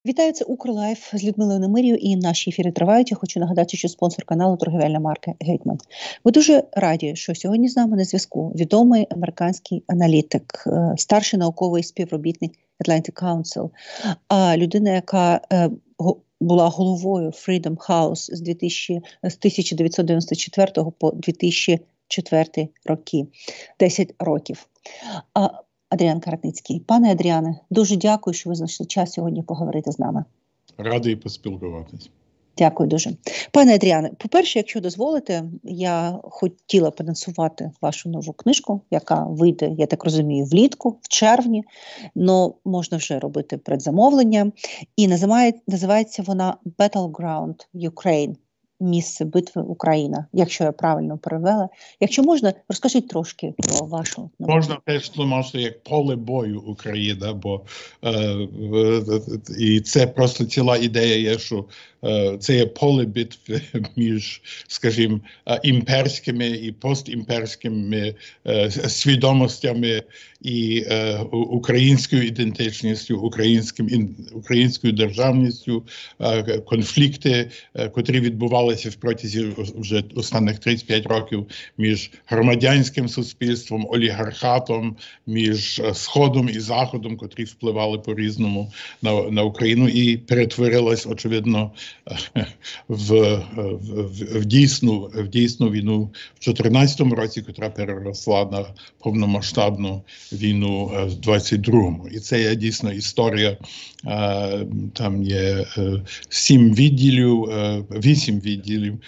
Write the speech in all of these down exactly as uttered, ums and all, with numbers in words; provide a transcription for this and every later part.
Вітаю, це Укрлайф з Людмилою Немирєю, і наші ефіри тривають. Я хочу нагадати, що спонсор каналу – торгівельна марка Гетьман. Ми дуже раді, що сьогодні з нами на зв'язку відомий американський аналітик, старший науковий співробітник Atlantic Council, людина, яка була головою Freedom House з, двадцять, з тисяча дев'ятсот дев'яносто четвертого по дві тисячі четвертий роки, десять років. Адріан Каратницький. Пане Адріане, дуже дякую, що ви знайшли час сьогодні поговорити з нами. Радий поспілкуватись. Дякую дуже. Пане Адріане, по-перше, якщо дозволите, я хотіла б анонсувати вашу нову книжку, яка вийде, я так розумію, влітку, в червні, але можна вже робити предзамовлення. І називає, називається вона «Battleground Ukraine. Місце битви Україна», якщо я правильно перевела. Якщо можна, розкажіть трошки про вашу нову. Можна теж тлумачити як «Поле бою Україна», бо е, і це просто ціла ідея є, що е, це є поле битви між, скажімо, імперськими і постімперськими е, свідомостями і е, українською ідентичністю, українським, українською державністю, е, конфлікти, е, котрі відбувалися в протязі вже останніх тридцять п'ять років між громадянським суспільством, олігархатом, між Сходом і Заходом, котрі впливали по-різному на, на Україну, і перетворилась, очевидно, в, в, в, дійсну, в дійсну війну в чотирнадцятому році, котра переросла на повномасштабну війну в двадцять другому. І це є дійсно історія. Там є сім відділів, вісім відділів,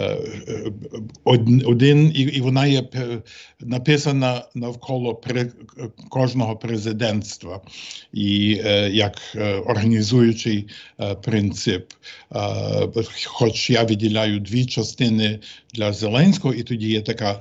один, і вона є написана навколо кожного президентства і як організуючий принцип. Хоч я виділяю дві частини для Зеленського, і тоді є така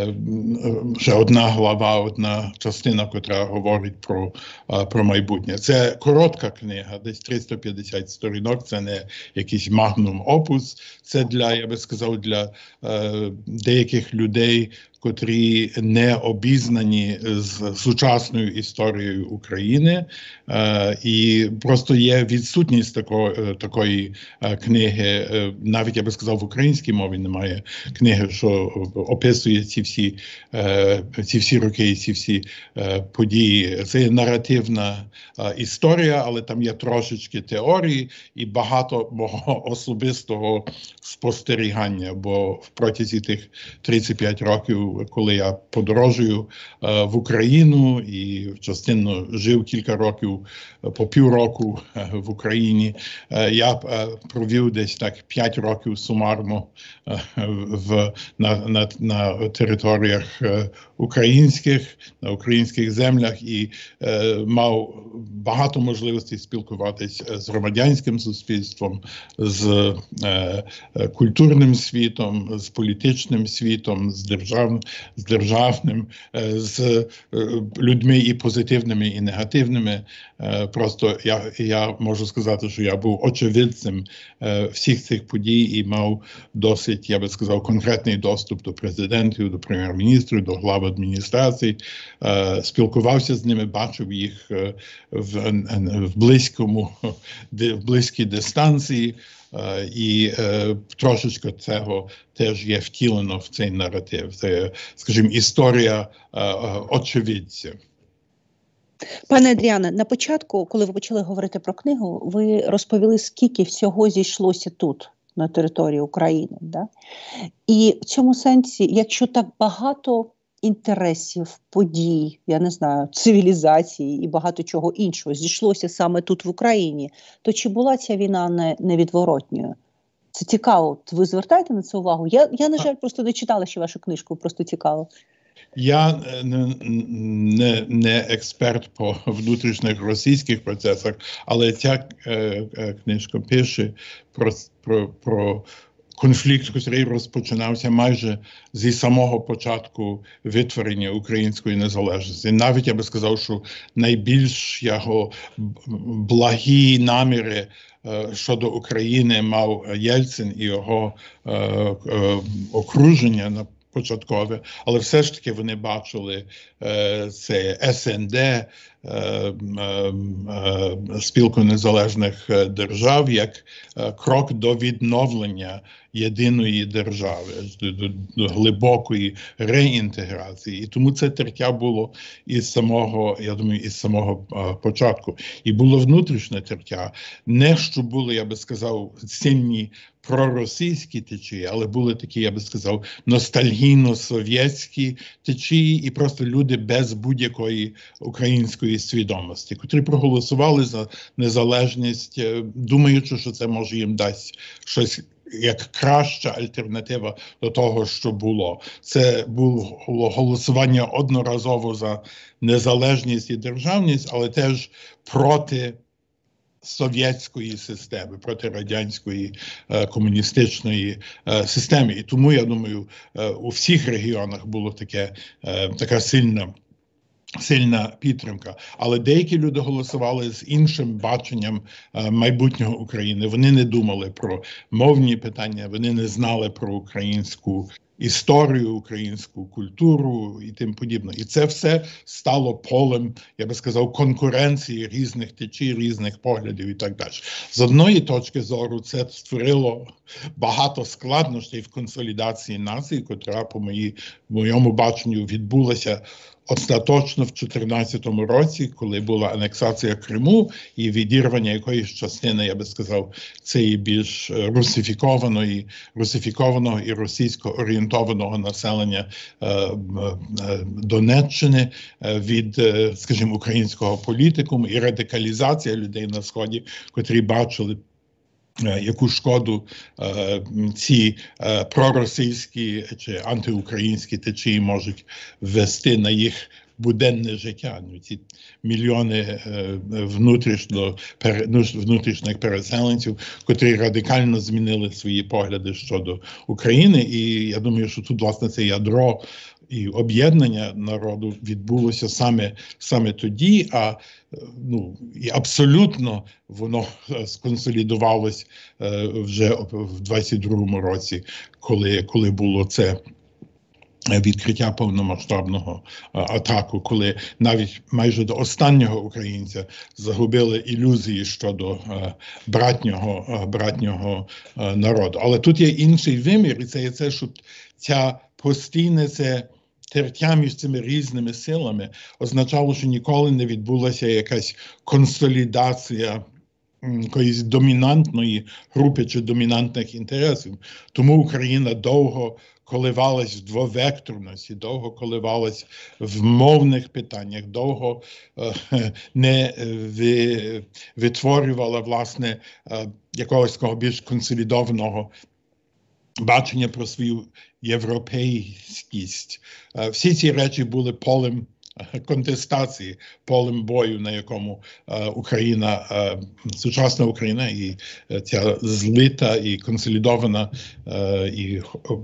ще одна глава, одна частина, котра говорить про, про майбутнє. Це коротка книга, десь триста п'ятдесят сторінок, це не якийсь магнум опус, це для, я би сказав, для е, деяких людей, котрі не обізнані з сучасною історією України, е, і просто є відсутність тако, такої е, книги, е, навіть, я би сказав, в українській мові немає книги, що описує ці всі, е, ці всі роки і ці всі е, події. Це є наративна е, історія, але там є трошечки теорії і багато мого особистого спостерігання, бо в протязі тих тридцять п'ять років, коли я подорожую е, в Україну і частинно жив кілька років, по півроку е, в Україні, е, я е, провів десь так п'ять років сумарно е, в, на, на, на територіях е, українських, на українських землях і е, мав багато можливостей спілкуватися з громадянським суспільством, з е, культурним світом, з політичним світом, з державним, з державним, з людьми і позитивними, і негативними. Просто я, я можу сказати, що я був очевидцем всіх цих подій і мав досить, я би сказав, конкретний доступ до президентів, до прем'єр-міністрів, до глав адміністрацій. Спілкувався з ними, бачив їх в, в близькому, в близькій дистанції. Uh, і uh, трошечки цього теж є втілено в цей наратив. Це, скажімо, історія uh, очевидця. Пане Адріане, на початку, коли ви почали говорити про книгу, ви розповіли, скільки всього зійшлося тут, на території України. Да? І в цьому сенсі, якщо так багато інтересів, подій, я не знаю, цивілізації і багато чого іншого зійшлося саме тут в Україні, то чи була ця війна не, невідворотньою? Це цікаво. Ви звертаєте на це увагу? Я, я, на жаль, просто не читала ще вашу книжку, просто цікаво. Я не, не, не експерт по внутрішніх російських процесах, але ця е, е, книжка пише про, про, про конфлікт, який розпочинався майже зі самого початку витворення української незалежності. Навіть я би сказав, що найбільш його благі наміри е, щодо України мав Єльцин і його е, е, окруження на початкове, але все ж таки вони бачили е, це ес ен де, Спілку незалежних держав як крок до відновлення єдиної держави, до, до, до глибокої реінтеграції. І тому це тертя було із самого, я думаю, із самого а, початку. І було внутрішнє тертя. Не що були, я би сказав, сильні проросійські течії, але були такі, я би сказав, ностальгійно-совєтські течії і просто люди без будь-якої української свідомості, котрі проголосували за незалежність, думаючи, що це може їм дасть щось як краща альтернатива до того, що було. Це було голосування одноразово за незалежність і державність, але теж проти совєтської системи, проти радянської е, комуністичної е, системи. І тому, я думаю, е, у всіх регіонах було таке, е, така сильна сильна підтримка. Але деякі люди голосували з іншим баченням е, майбутнього України. Вони не думали про мовні питання, вони не знали про українську історію, українську культуру і тим подібне. І це все стало полем, я би сказав, конкуренції різних течій, різних поглядів і так далі. З одної точки зору це створило багато складнощів в консолідації нації, котра, по моїй, моєму баченню, відбулася остаточно в чотирнадцятому році, коли була анексація Криму і відірвання якоїсь частини, я би сказав, цієї більш русифікованої, русифікованого і російсько-орієнтованого населення е, е, Донеччини е, від, е, скажімо, українського політикуму і радикалізація людей на Сході, котрі бачили, яку шкоду е, ці е, проросійські чи антиукраїнські течії можуть ввести на їх буденне життя. Ну, ці мільйони е, внутрішньо, пере, внутрішніх переселенців, котрі радикально змінили свої погляди щодо України. І я думаю, що тут, власне, це ядро і об'єднання народу відбулося саме, саме тоді, а ну, і абсолютно воно сконсолідувалось е, вже в двадцять другому році, коли, коли було це відкриття повномасштабного атаку, коли навіть майже до останнього українця загубили ілюзії щодо е, братнього, е, братнього е, народу. Але тут є інший вимір, і це є це, що ця постійне це тертя між цими різними силами означало, що ніколи не відбулася якась консолідація якоїсь домінантної групи чи домінантних інтересів. Тому Україна довго коливалась в двовекторності, довго коливалась в мовних питаннях, довго е, не ви, витворювала, власне, е, якогось такого більш консолідованого бачення про свою європейськість. Е, всі ці речі були полем контестації, полем бою, на якому е, Україна, е, сучасна Україна і е, ця злита і консолідована е, і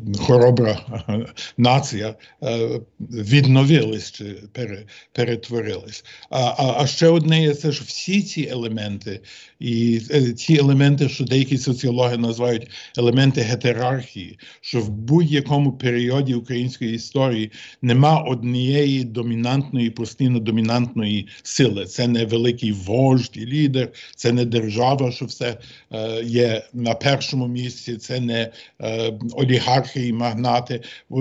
хоробра е, нація е, відновились чи пере, перетворились. А, а, а ще одне є це, що всі ці елементи, і е, ці елементи, що деякі соціологи називають елементи гетерархії, що в будь-якому періоді української історії нема однієї домінантної, постійно домінантної сили. Це не великий вождь і лідер, це не держава, що все е, є на першому місці, це не е, олігархи і магнати,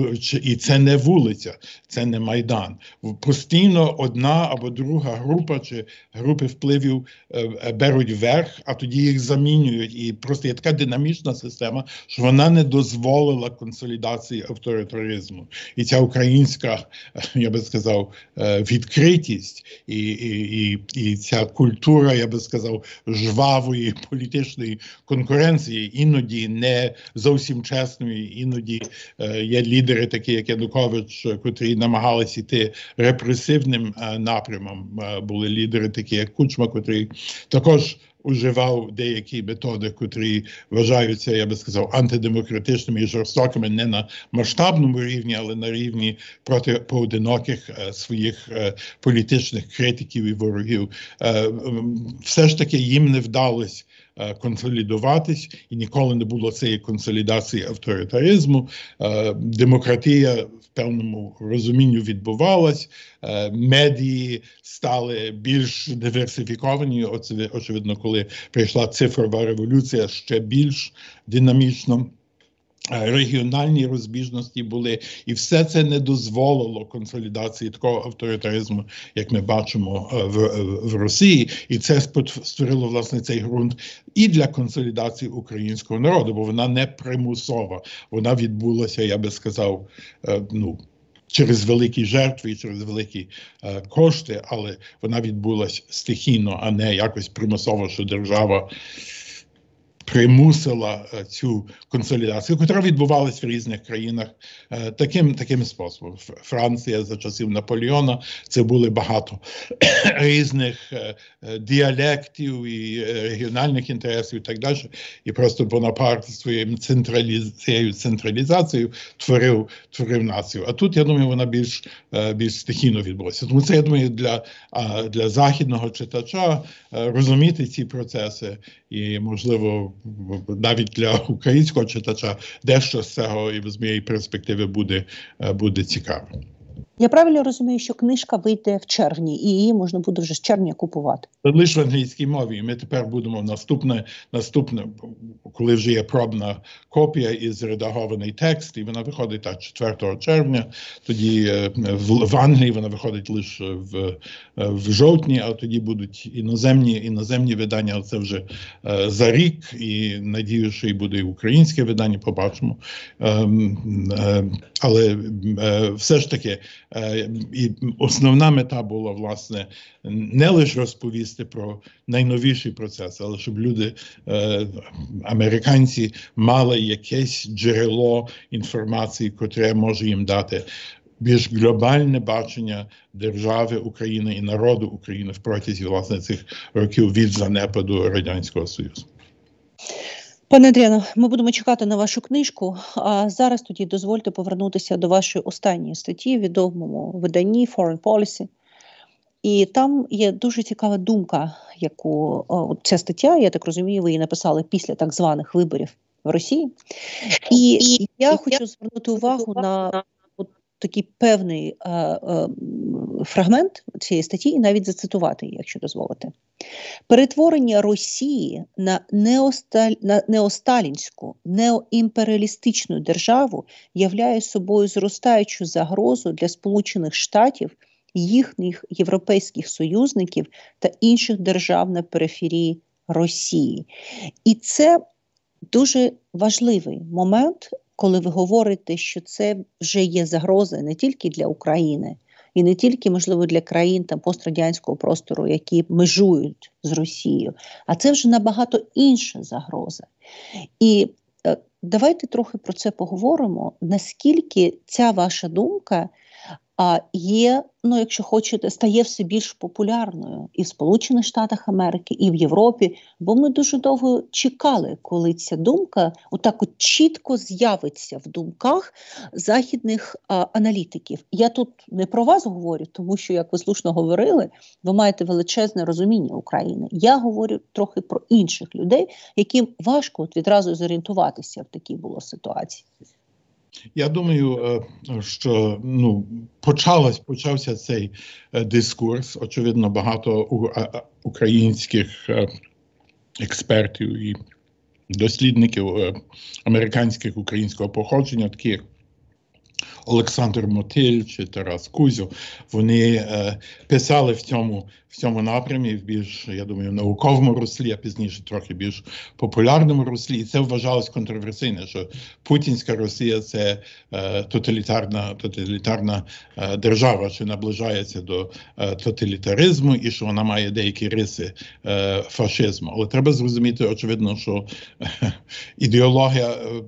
і це не вулиця, це не Майдан. Постійно одна або друга група чи групи впливів е, беруть верх, а тоді їх замінюють. І просто є така динамічна система, що вона не дозволила консолідації авторитаризму. І ця українська, я би сказав, відкритість і, і, і, і ця культура, я би сказав, жвавої політичної конкуренції, іноді не зовсім чесної, іноді е, є лідери такі, як Янукович, котрі намагалися йти репресивним е, напрямом. Е, були лідери такі, як Кучма, котрий також уживав деякі методи, котрі вважаються, я би сказав, антидемократичними і жорстокими не на масштабному рівні, але на рівні проти поодиноких е, своїх е, політичних критиків і ворогів. Е, все ж таки їм не вдалося консолідуватись, і ніколи не було цієї консолідації авторитаризму. Демократія в певному розумінню відбувалась, медії стали більш диверсифіковані, очевидно, коли прийшла цифрова революція, ще більш динамічно. Регіональні розбіжності були, і все це не дозволило консолідації такого авторитаризму, як ми бачимо в, в Росії, і це створило, власне, цей ґрунт і для консолідації українського народу, бо вона не примусова, вона відбулася, я би сказав, ну, через великі жертви і через великі е, кошти, але вона відбулася стихійно, а не якось примусово, що держава примусила цю консолідацію, яка відбувалася в різних країнах таким, таким способом. Франція за часів Наполеона, це були багато різних діалектів і регіональних інтересів і так далі. І просто Бонапарт своєю централізацією, централізацією творив, творив націю. А тут, я думаю, вона більш, більш стихійно відбулася. Тому це, я думаю, для, для західного читача розуміти ці процеси і, можливо, навіть для українського читача дещо з цього і з моєї перспективи буде, буде цікаво. Я правильно розумію, що книжка вийде в червні, і її можна буде вже з червня купувати? Лише в англійській мові. Ми тепер будемо наступне, наступне, коли вже є пробна копія і зредагований текст, і вона виходить так четвертого червня, тоді в, в Англії вона виходить лише в, в жовтні, а тоді будуть іноземні, іноземні видання, це вже е, за рік, і надію, що і буде і українське видання, побачимо. Е, е, але е, все ж таки, і основна мета була, власне, не лише розповісти про найновіший процес, але щоб люди, е, американці, мали якесь джерело інформації, котре може їм дати більш глобальне бачення держави України і народу України в протязі, власне, цих років від занепаду Радянського Союзу. Пане Андріане, ми будемо чекати на вашу книжку, а зараз тоді дозвольте повернутися до вашої останньої статті в відомому виданні Foreign Policy. І там є дуже цікава думка, яку о, ця стаття, я так розумію, ви її написали після так званих виборів в Росії. І, і я хочу звернути увагу на от такий певний е, е, фрагмент цієї статті і навіть зацитувати її, якщо дозволите. Перетворення Росії на, неосталь... на неосталінську, неоімперіалістичну державу являє собою зростаючу загрозу для Сполучених Штатів, їхніх європейських союзників та інших держав на периферії Росії. І це дуже важливий момент, коли ви говорите, що це вже є загроза не тільки для України, і не тільки, можливо, для країн там пострадянського простору, які межують з Росією, а це вже набагато інша загроза. І е, давайте трохи про це поговоримо, наскільки ця ваша думка а, є, ну, якщо хочете, стає все більш популярною і в Сполучених Штатах Америки, і в Європі, бо ми дуже довго чекали, коли ця думка отак от чітко з'явиться в думках західних а, аналітиків. Я тут не про вас говорю, тому що, як ви слушно говорили, ви маєте величезне розуміння України. Я говорю трохи про інших людей, яким важко от відразу зорієнтуватися в такій було ситуації. Я думаю, що ну, почалось, почався цей дискурс. Очевидно, багато українських експертів і дослідників американських українського походження, таких Олександр Мотиль чи Тарас Кузьо, вони е, писали в цьому, в цьому напрямі, в більш, я думаю, науковому руслі, а пізніше трохи більш популярному руслі. І це вважалось контроверсійне, що путінська Росія – це е, тоталітарна, тоталітарна е, держава, що наближається до е, тоталітаризму і що вона має деякі риси е, фашизму. Але треба зрозуміти, очевидно, що е, ідеологія е,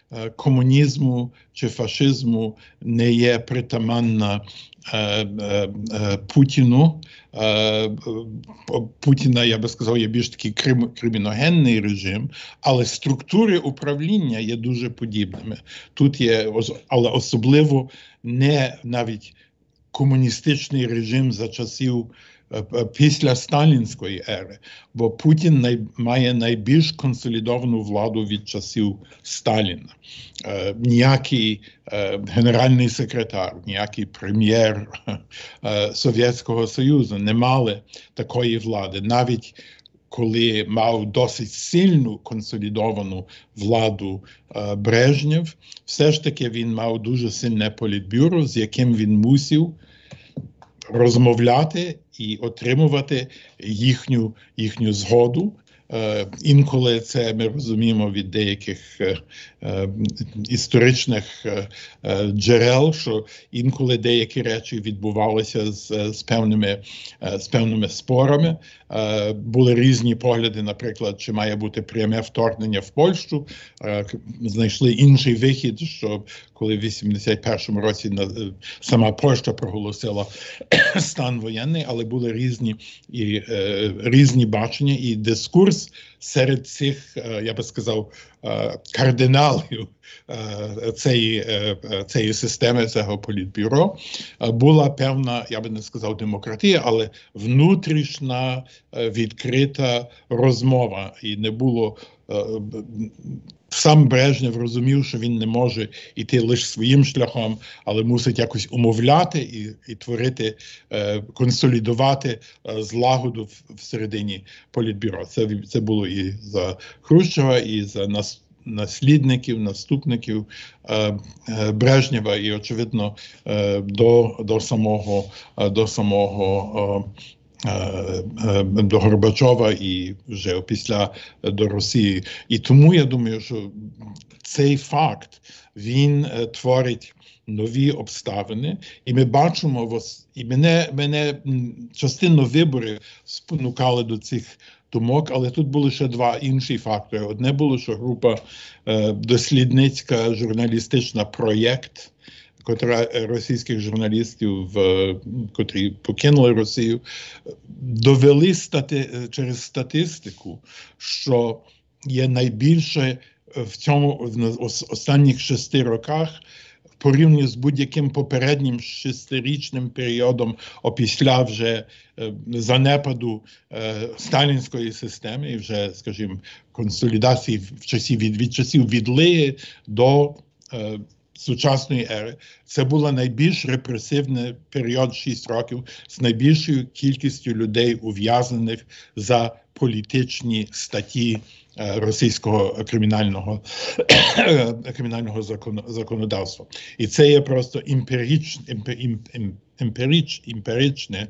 комунізму чи фашизму не є притаманна е, е, е, Путіну. Е, Путіна, я би сказав, є більш такий крим, криміногенний режим, але структури управління є дуже подібними. Тут є, але особливо не навіть комуністичний режим за часів після сталінської ери, бо Путін най, має найбільш консолідовану владу від часів Сталіна. Е, ніякий е, генеральний секретар, ніякий прем'єр е, Совєтського Союзу не мали такої влади. Навіть коли мав досить сильну консолідовану владу е, Брежнєв, все ж таки він мав дуже сильне політбюро, з яким він мусив розмовляти і отримувати їхню, їхню згоду. Е, інколи це ми розуміємо від деяких е, е, історичних е, е, джерел, що інколи деякі речі відбувалися з, з, певними, е, з певними спорами. Е, були різні погляди, наприклад, чи має бути пряме вторгнення в Польщу. Е, знайшли інший вихід, що коли в вісімдесят першому році на, сама Польща проголосила стан воєнний, але були різні, і, е, різні бачення і дискурс серед цих, е, я би сказав, е, кардиналів е, цієї, е, цієї системи, цього політбюро, е, була певна, я би не сказав демократія, але внутрішня е, відкрита розмова. І не було е, сам Брежнєв розумів, що він не може йти лише своїм шляхом, але мусить якось умовляти і, і творити, е, консолідувати е, злагоду в, всередині політбюро. Це, це було і за Хрущова, і за нас, наслідників, наступників е, е, Брежнєва, і, очевидно, е, до, до самого, е, до самого е, до Горбачова і вже після до Росії. І тому я думаю, що цей факт, він творить нові обставини, і ми бачимо, і мене, мене частину виборів спонукали до цих думок, але тут були ще два інші фактори. Одне було, що група дослідницька, журналістична проєкт, котра російських журналістів, котрі покинули Росію, довели стати, через статистику, що є найбільше в цьому в останніх шести роках порівняно з будь-яким попереднім шестирічним періодом опісля вже е, занепаду е, сталінської системи і вже, скажімо, консолідації в часів від, від часів відлиги до е, сучасної ери. Це був найбільш репресивний період шість років з найбільшою кількістю людей ув'язнених за політичні статті російського кримінального, кримінального закон, законодавства. І це є просто емпірич, емпір, емпірич, емпіричне,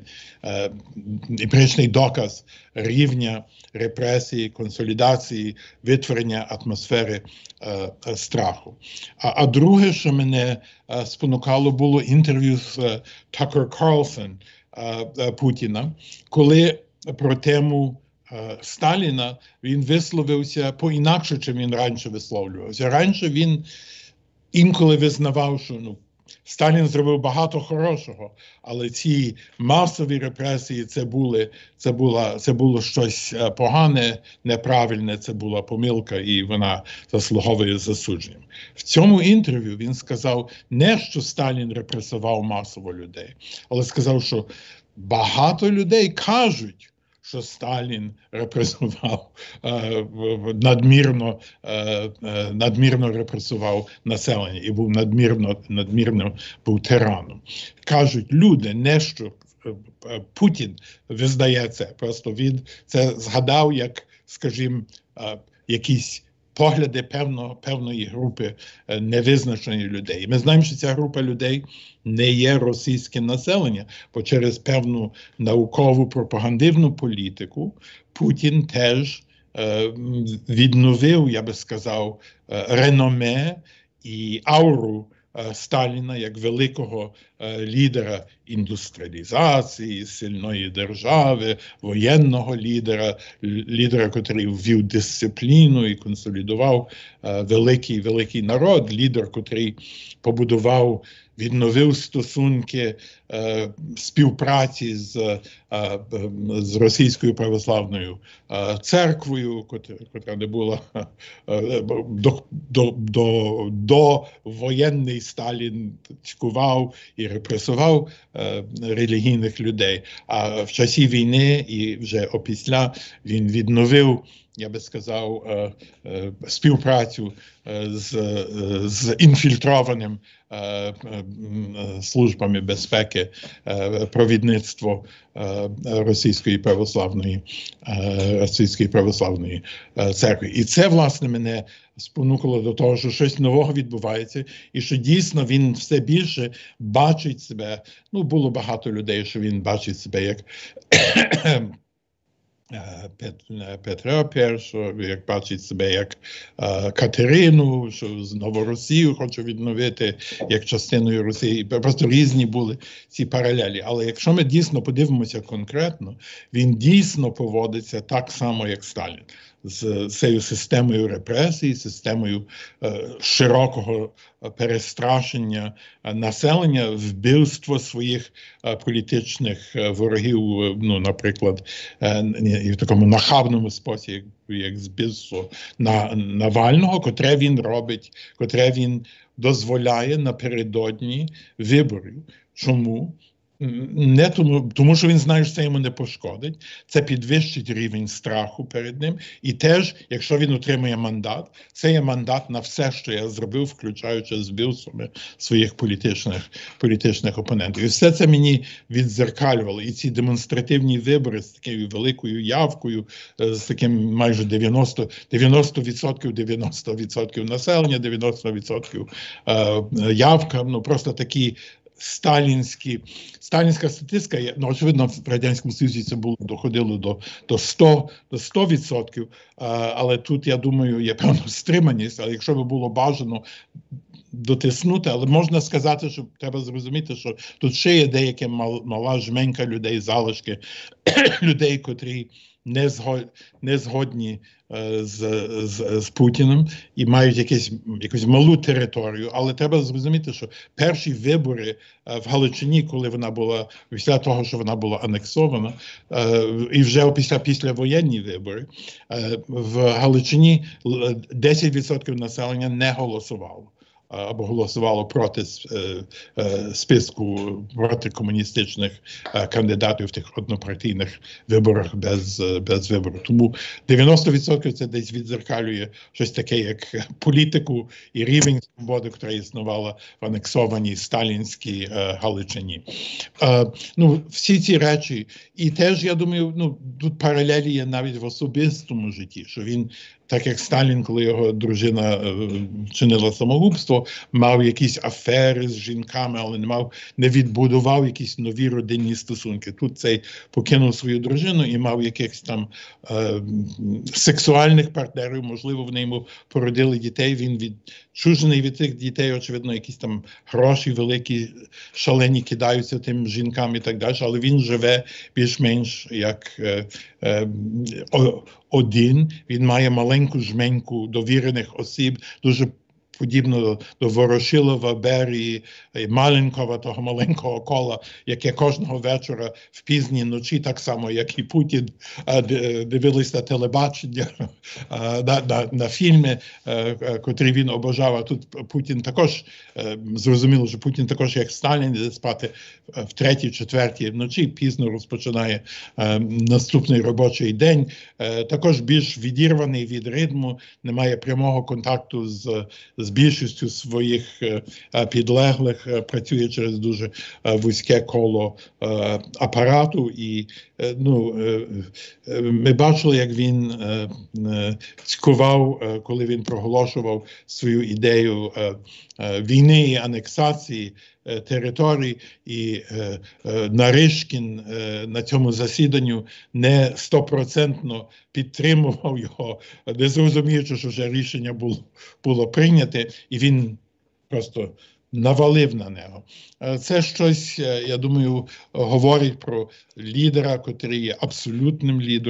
емпіричний доказ рівня репресії, консолідації, витворення атмосфери е, страху. А, а друге, що мене е, спонукало, було інтерв'ю з е, Такер Карлсон е, е, Путіна, коли про тему Сталіна він висловився по-інакше, чим він раніше висловлювався. Раніше він інколи визнавав, що ну, Сталін зробив багато хорошого, але ці масові репресії це, були, це, була, це було щось погане, неправильне, це була помилка і вона заслуговує засудженням. В цьому інтерв'ю він сказав не, що Сталін репресував масово людей, але сказав, що багато людей кажуть, що Сталін репресував, е, надмірно, е, надмірно репресував населення і був надмірно, надмірно був тираном. Кажуть люди, не що Путін визнає це, просто він це згадав як, скажімо, е, якісь погляди певно, певної групи невизначених людей. Ми знаємо, що ця група людей не є російське населення, бо через певну наукову пропагандивну політику Путін теж е, відновив, я би сказав, реноме і ауру Сталіна як великого е, лідера індустріалізації, сильної держави, воєнного лідера, лідера, який ввів дисципліну і консолідував е, великий, великий народ, лідер, який побудував відновив стосунки співпраці з, з Російською православною церквою, котра не була до, до, до, до воєнний Сталін цькував і репресував релігійних людей. А в часі війни і вже опісля він відновив, я би сказав, співпрацю з, з інфільтрованим службами безпеки, провідництво Російської православної, Російської православної церкви. І це, власне, мене спонукало до того, що щось нового відбувається, і що дійсно він все більше бачить себе. Ну, було багато людей, що він бачить себе як Петра Першого, як бачить себе як е, Катерину, що знову Росію хоче відновити як частиною Росії. Просто різні були ці паралелі. Але якщо ми дійсно подивимося конкретно, він дійсно поводиться так само, як Сталін. З цією системою репресій, системою е, широкого перестрашення населення, вбивство своїх е, політичних ворогів, ну, наприклад, е, в такому нахабному спосібі, як збивство на Навального, котре він робить, котре він дозволяє напередодні виборів. Чому? Не тому, тому, що він знає, що це йому не пошкодить, це підвищить рівень страху перед ним. І теж, якщо він отримує мандат, це є мандат на все, що я зробив, включаючи з вбивствами своїх політичних, політичних опонентів. І все це мені віддзеркалювало. І ці демонстративні вибори з такою великою явкою, з таким майже дев'яносто відсотків, дев'яносто відсотків населення, дев'яносто відсотків е, явка, ну просто такі сталінські, сталінська статистика, ну, очевидно, в Радянському Союзі це було, доходило до, до сто відсотків, але тут, я думаю, є певна стриманість, але якщо би було бажано дотиснути, але можна сказати, що треба зрозуміти, що тут ще є деяка мал, мала жменька людей, залишки людей, котрі не, згод, не згодні е, з, з, з Путіним і мають якесь, якусь малу територію. Але треба зрозуміти, що перші вибори е, в Галичині, коли вона була, після того, що вона була анексована, е, і вже після післявоєнні вибори, е, в Галичині десять відсотків населення не голосувало. Або голосувало проти е, е, списку, проти комуністичних е, кандидатів в тих однопартійних виборах без, без вибору. Тому дев'яносто відсотків це десь відзеркалює щось таке, як політику і рівень свободи, яка існувала в анексованій сталінській е, Галичині. Е, ну, всі ці речі. І теж, я думаю, ну, тут паралелі є навіть в особистому житті, що він, так як Сталін, коли його дружина е, чинила самогубство, мав якісь афери з жінками, але не мав, не відбудував якісь нові родинні стосунки. Тут цей покинув свою дружину і мав якихось там е, сексуальних партнерів, можливо, вони йому породили дітей, він відчужений від цих дітей, очевидно, якісь там гроші великі, шалені кидаються тим жінкам і так далі, але він живе більш-менш як е, е, один, він має маленьку жменьку довірених осіб, дуже подібно до, до Ворошилова, Берії, Маленкова, того маленького кола, яке кожного вечора в пізні ночі, так само, як і Путін, дивились на телебачення, на, на, на фільми, котрі він обожав. А тут Путін також, зрозуміло, що Путін також, як Сталін, іде спати в третій, четвертій вночі, пізно розпочинає наступний робочий день. Також більш відірваний від ритму, немає прямого контакту з, з більшістю своїх підлеглих, працює через дуже вузьке коло апарату. І ну, ми бачили, як він цькував, коли він проголошував свою ідею війни і анексації територій, і е, е, Наришкін е, на цьому засіданні не стопроцентно підтримував його, не зрозуміючи, що вже рішення було, було прийняте, і він просто навалив на нього. Це щось, я думаю, говорить про лідера, котрий є абсолютним лідером,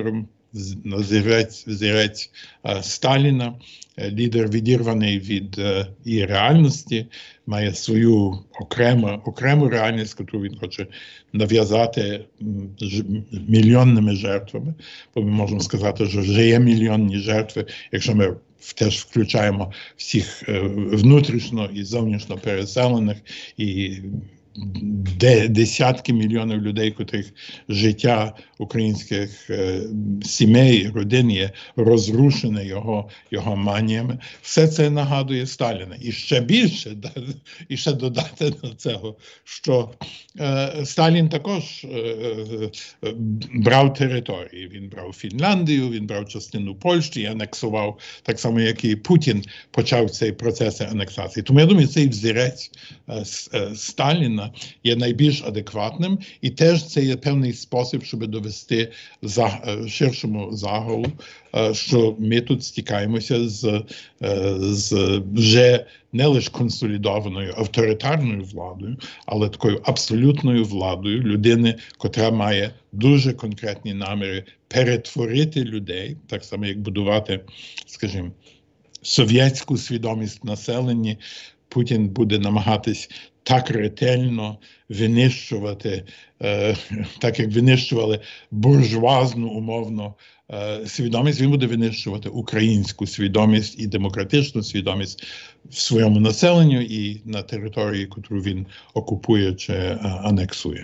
на взірець, взірець Сталіна, лідер відірваний від її реальності, має свою окрему, окрему реальність, яку він хоче нав'язати мільйонними жертвами. Бо ми можемо сказати, що вже є мільйонні жертви, якщо ми теж включаємо всіх внутрішньо і зовнішньо переселених, і де десятки мільйонів людей, котрих життя українських е, сімей, родин є розрушене його, його маніями. Все це нагадує Сталіна. І ще більше, да, і ще додати до цього, що е, Сталін також е, е, брав території. Він брав Фінляндію, він брав частину Польщі і анексував, так само, як і Путін почав цей процес анексації. Тому я думаю, цей взірець е, е, Сталіна є найбільш адекватним, і теж це є певний спосіб, щоб довести за, ширшому загалу, що ми тут стикаємося з, з вже не лише консолідованою авторитарною владою, але такою абсолютною владою людини, котра має дуже конкретні наміри перетворити людей, так само як будувати, скажімо, совєтську свідомість населення. Путін буде намагатись так ретельно винищувати, е, так як винищували буржуазну, умовно, е, свідомість, він буде винищувати українську свідомість і демократичну свідомість в своєму населенню і на території, яку він окупує чи е, анексує.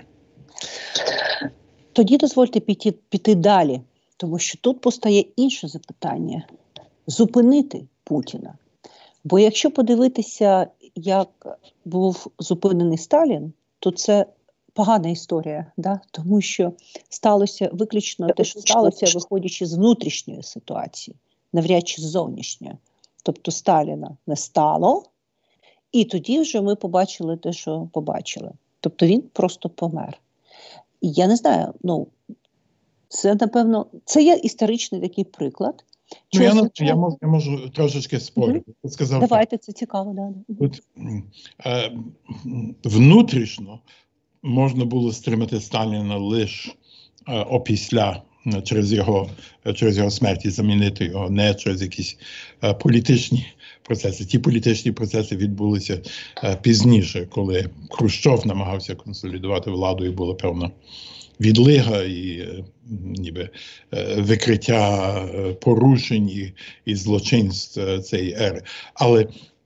Тоді дозвольте піти, піти далі, тому що тут постає інше запитання – зупинити Путіна. Бо якщо подивитися, як був зупинений Сталін, то це погана історія, да? Тому що сталося виключно те, що сталося, виходячи з внутрішньої ситуації, навряд чи з зовнішньої. Тобто Сталіна не стало, і тоді вже ми побачили те, що побачили. Тобто він просто помер. І я не знаю, ну, це, напевно, це є історичний такий приклад. Ну, я, я, я, можу, я можу трошечки спорити. Mm-hmm. Сказав, Давайте, це цікаво. Да. Тут, е, внутрішньо можна було стримати Сталіна лише е, опісля, через його, через його смерть і замінити його, не через якісь е, політичні процеси. Ті політичні процеси відбулися е, пізніше, коли Хрущов намагався консолідувати владу і була певна відлига і е, ніби е, викриття е, порушень і, і злочинств е, цієї ери. Але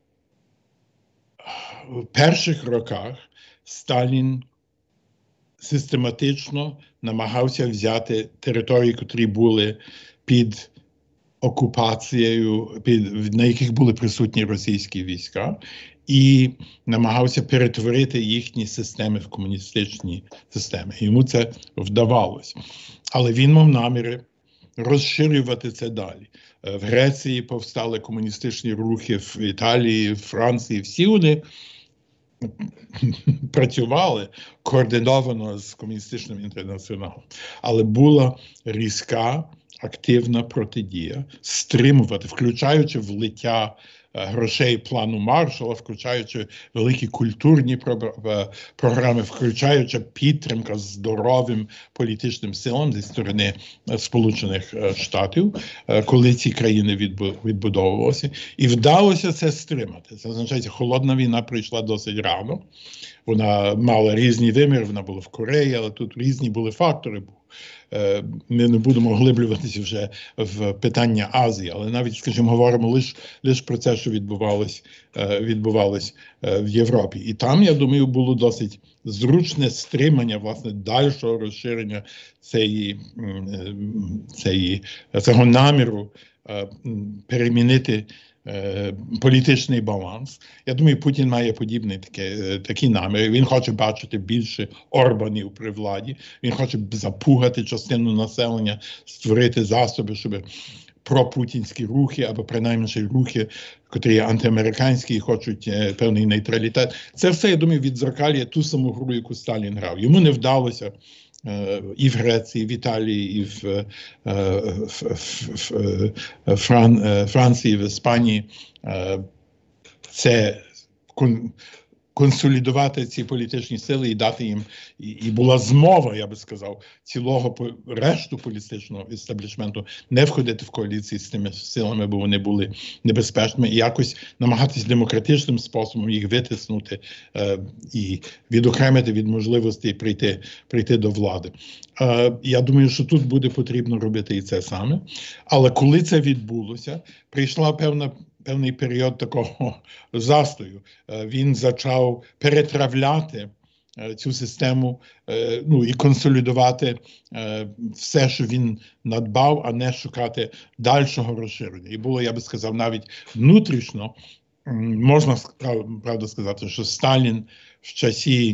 в перших роках Сталін систематично намагався взяти території, котрі були під окупацією, під, на яких були присутні російські війська, і намагався перетворити їхні системи в комуністичні системи. Йому це вдавалося. Але він мав наміри розширювати це далі. В Греції повстали комуністичні рухи, в Італії, в Франції. Всі вони працювали координовано з комуністичним інтернаціоналом. Але була різка, активна протидія, стримувати, включаючи влиття грошей плану Маршалла, включаючи великі культурні програми, включаючи підтримка здоровим політичним силам зі сторони Сполучених Штатів, коли ці країни відбудовувалися. І вдалося це стримати. Це означає, що холодна війна прийшла досить рано. Вона мала різні виміри, вона була в Кореї, але тут різні були фактори. Ми не будемо оглиблюватися вже в питання Азії, але навіть, скажімо, говоримо лише лиш про це, що відбувалось, відбувалось в Європі. І там, я думаю, було досить зручне стримання, власне, дальшого розширення цієї, цієї, цього наміру перемінити політичний баланс. Я думаю, Путін має подібний такі, такі наміри. Він хоче бачити більше Орбанів при владі. Він хоче запугати частину населення, створити засоби, щоб пропутінські рухи, або принаймні рухи, котрі є антиамериканські і хочуть е, певний нейтралітет. Це все, я думаю, відзеркалює ту саму гру, яку Сталін грав. Йому не вдалося і в Греції, в Італії, і в, в, в, в Фран, Франції, в Іспанії це кон, консолідувати ці політичні сили і дати їм, і, і була змова, я би сказав, цілого решту політичного істеблішменту не входити в коаліції з тими силами, бо вони були небезпечними, і якось намагатись демократичним способом їх витиснути е, і відокремити від можливості прийти, прийти до влади. Е, я думаю, що тут буде потрібно робити і це саме. Але коли це відбулося, прийшла певна певний період такого застою. Він почав перетравляти цю систему, ну, і консолідувати все, що він надбав, а не шукати дальшого розширення. І було, я би сказав, навіть внутрішньо, можна, правда, сказати, що Сталін в часі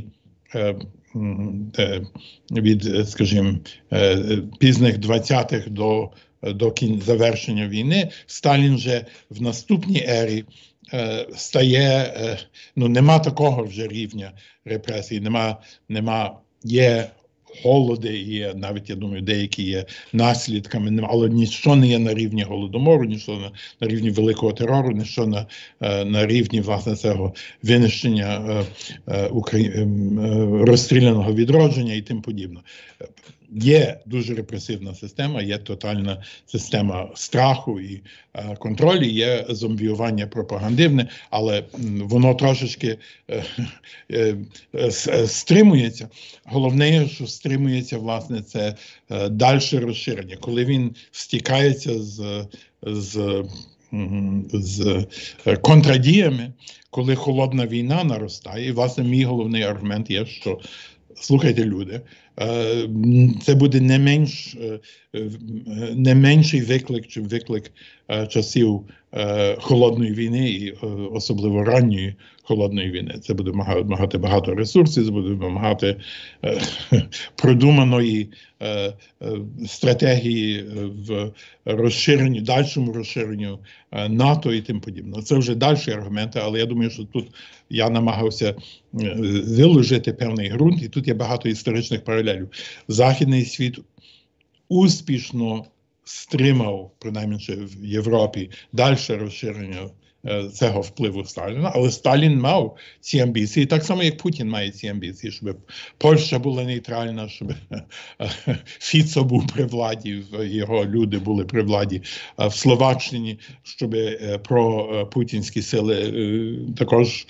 від, скажімо, пізних двадцятих до до кін... завершення війни, Сталін вже в наступній ері е, стає, е, ну, нема такого вже рівня репресій, нема, нема, є голоди, є, навіть, я думаю, деякі є наслідками, але нічого не є на рівні Голодомору, нічого на, на рівні великого терору, нічого на, на рівні, власне, цього винищення е, е, Украї... е, розстріляного відродження і тим подібне. Є дуже репресивна система, є тотальна система страху і е, контролю, є зомбіювання пропагандивне, але воно трошечки е, е, е, стримується. Головне, що стримується, власне, це е, дальше розширення. Коли він стікається з, з, з контрадіями, коли холодна війна наростає, і, власне, мій головний аргумент є, що слухайте, люди, це буде не менш, не менший виклик, чим виклик часів холодної війни і особливо ранньої холодної війни. Це буде вимагати багато ресурсів, це буде вимагати продуманої стратегії в розширенні, дальшому розширенню НАТО і тим подібне. Це вже дальші аргументи, але я думаю, що тут я намагався виложити певний ґрунт, і тут є багато історичних паралелів. Західний світ успішно стримав, принаймні в Європі, дальше розширення цього впливу Сталіна, але Сталін мав ці амбіції, так само, як Путін має ці амбіції, щоб Польща була нейтральна, щоб Фіцо був при владі, його люди були при владі в Словаччині, щоб пропутінські сили також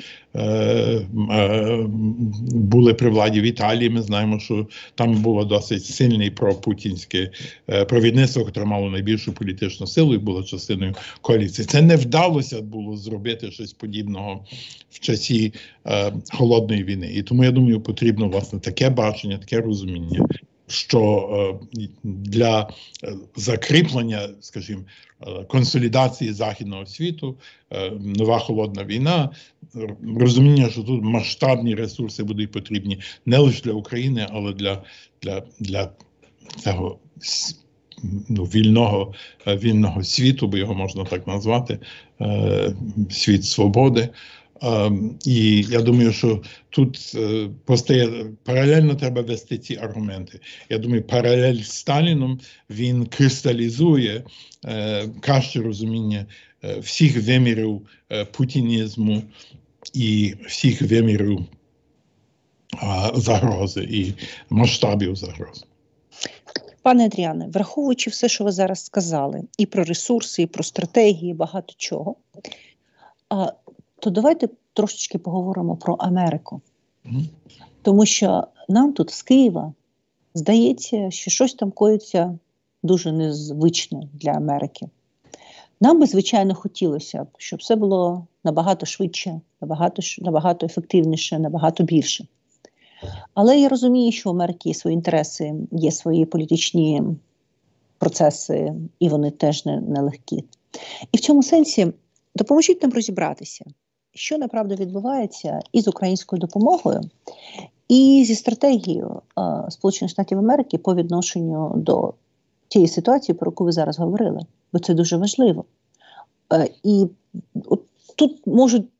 були при владі в Італії. Ми знаємо, що там було досить сильне пропутінське провідництво, яке мало найбільшу політичну силу і було частиною коаліції. Це не вдалося було зробити щось подібного в часі е, холодної війни. І тому, я думаю, потрібно, власне, таке бачення, таке розуміння, що е, для закріплення, скажімо, консолідації західного світу, е, нова холодна війна, розуміння, що тут масштабні ресурси будуть потрібні не лише для України, але для, для, для цього ну, вільного, вільного світу, бо його можна так назвати, е, світ свободи. Е, і я думаю, що тут е, постає, паралельно треба вести ці аргументи. Я думаю, паралель з Сталіном, він кристалізує е, краще розуміння е, всіх вимірів е, путінізму і всіх вимірів е, загрози і масштабів загрози. Пане Адріане, враховуючи все, що ви зараз сказали, і про ресурси, і про стратегії, і багато чого, а, то давайте трошечки поговоримо про Америку. Mm-hmm. Тому що нам тут з Києва здається, що щось там коїться дуже незвично для Америки. Нам би, звичайно, хотілося б, щоб все було набагато швидше, набагато, набагато ефективніше, набагато більше. Але я розумію, що в Америки є свої інтереси, є свої політичні процеси, і вони теж нелегкі. І в цьому сенсі допоможіть нам розібратися, що направду відбувається і з українською допомогою, і зі стратегією е, Сполучених Штатів Америки по відношенню до тієї ситуації, про яку ви зараз говорили. Бо це дуже важливо. Е, і от тут можуть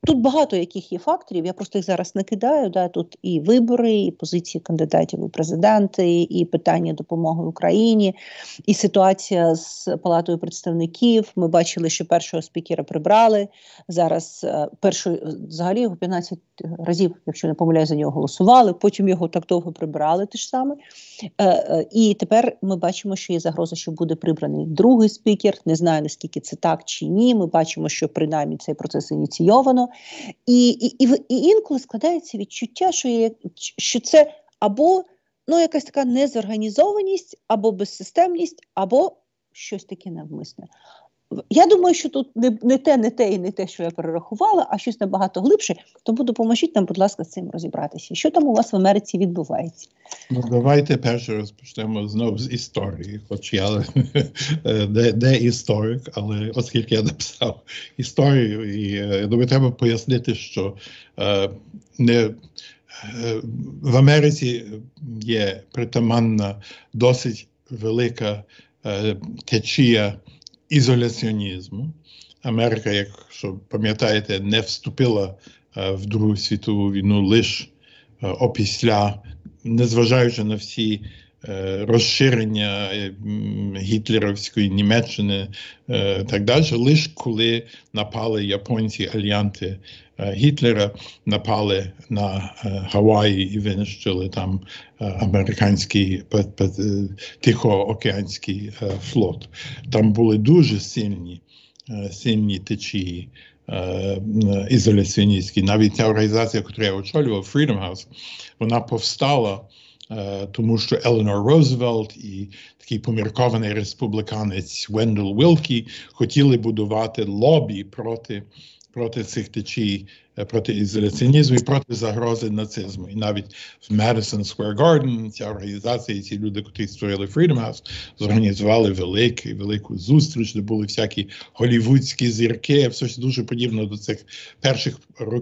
тут багато яких є факторів, я просто їх зараз не кидаю. Да? Тут і вибори, і позиції кандидатів у президенти, і питання допомоги Україні, і ситуація з Палатою представників. Ми бачили, що першого спікера прибрали. Зараз перший, взагалі його п'ятнадцять разів, якщо не помиляю, за нього голосували, потім його так довго прибрали те ж саме. І тепер ми бачимо, що є загроза, що буде прибраний другий спікер. Не знаю, наскільки це так чи ні. Ми бачимо, що принаймні цей процес ініційовано. І, і, і, і інколи складається відчуття, що, є, що це або ну, якась така незорганізованість, або безсистемність, або щось таке навмисне. Я думаю, що тут не, не те, не те і не те, що я перерахувала, а щось набагато глибше. Тому допоможіть нам, будь ласка, з цим розібратися. Що там у вас в Америці відбувається? Ну, давайте перше розпочнемо знову з історії. Хоч я де, де історик, але оскільки я написав історію, і я думаю, треба пояснити, що е, не, е, в Америці є притаманна досить велика е, течія ізоляціонізму. Америка, якщо пам'ятаєте, не вступила е, в Другу світову війну лише е, опісля, незважаючи на всі е, розширення е, гітлерівської Німеччини е, так далі, лише коли напали японці, альянти е, Гітлера, напали на е, Гаваї і винищили там е, американський Тихоокеанський е, флот. Там були дуже сильні, е, сильні течії е, ізоляціоністські. Навіть ця організація, яку я очолював, Freedom House, вона повстала, е, тому що Еленор Рузвельт і такий поміркований республіканець Вендел Вілкі хотіли будувати лобі проти, проти цих течій, проти ізоляціонізму і проти загрози нацизму. І навіть в Madison Square Garden ця організація, ці люди, які створили Freedom House, зорганізували великий, велику зустріч, де були всякі голівудські зірки, все ж дуже подібно до цих перших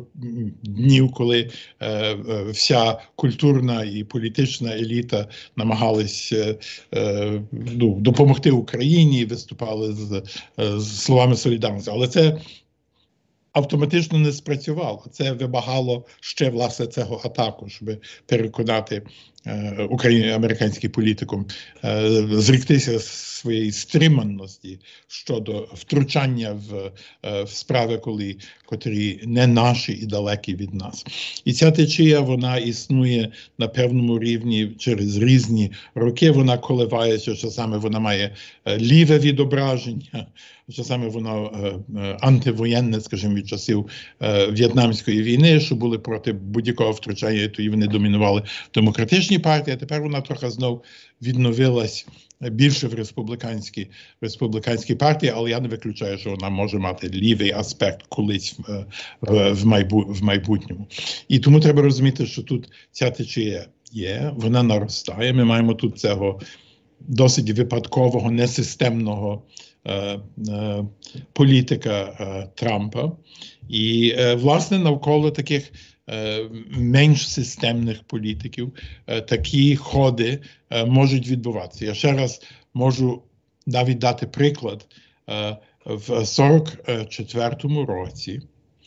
днів, коли е, е, вся культурна і політична еліта намагались е, е, ну, допомогти Україні, виступали з, з словами солідарності. Але це автоматично не спрацювало. Це вимагало ще, власне, цього атаку, щоб переконати е, Україні, американським політикам е, зріктися своєї стриманості щодо втручання в, е, в справи, коли, котрі не наші і далекі від нас. І ця течія, вона існує на певному рівні через різні роки, вона коливається, часами вона має е, ліве відображення, часами воно е, е, антивоєнне, скажімо, від часів е, В'єтнамської війни, що були проти будь-якого втручання, то і вони домінували в демократичній партії, а тепер вона трохи знов відновилась більше в республіканській, республіканській партії, але я не виключаю, що вона може мати лівий аспект колись в, в, в, майбу, в майбутньому. І тому треба розуміти, що тут ця течія є, вона наростає, ми маємо тут цього досить випадкового, несистемного Е, е, політика е, Трампа. І, е, власне, навколо таких е, менш системних політиків е, такі ходи е, можуть відбуватися. Я ще раз можу навіть дати приклад. Е, в сорок четвертому році